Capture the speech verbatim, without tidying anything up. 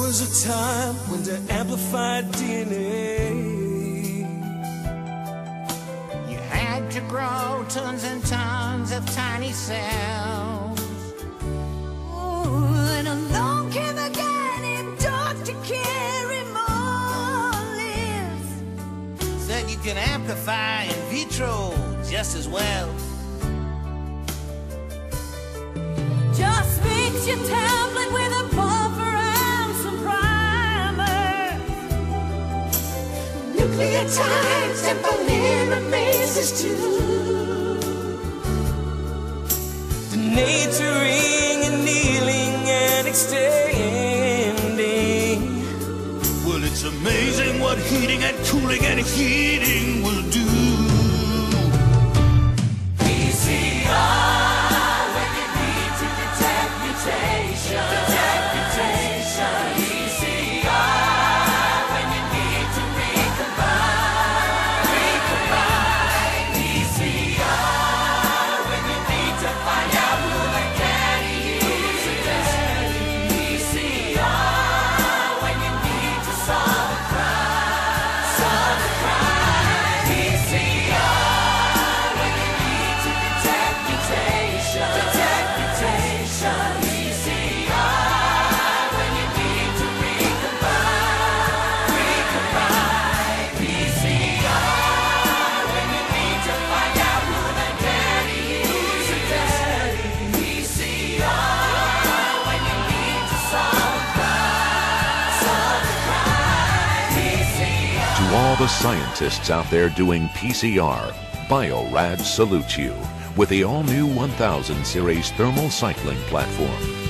was a time when to amplify D N A, you had to grow tons and tons of tiny cells. Ooh, and along came a guy named Doctor Carey Morris. Said you can amplify in vitro just as well. Just mix your tablet with a buffer and some primer. Nucleotides and polymerases too. denaturing and kneeling and extending. Well, it's amazing what heating and cooling and heating will do. P C R, when you need to detect mutation. Detect mutation. P C R, when you need to recombine. Recombine. P C R, when you need to find out who the daddy is. P C R, when you need to solve a crime. Solve a crime. P C R, when you need to detect mutation. Detect mutation. P C R, when you need to recombine. Recombine. P C R, when you need to find out who the daddy is. P C R, when you need to solve a crime. Solve a crime. P C R. To all the scientists out there doing P C R, Biorad salutes you with the all-new one thousand series thermal cycling platform.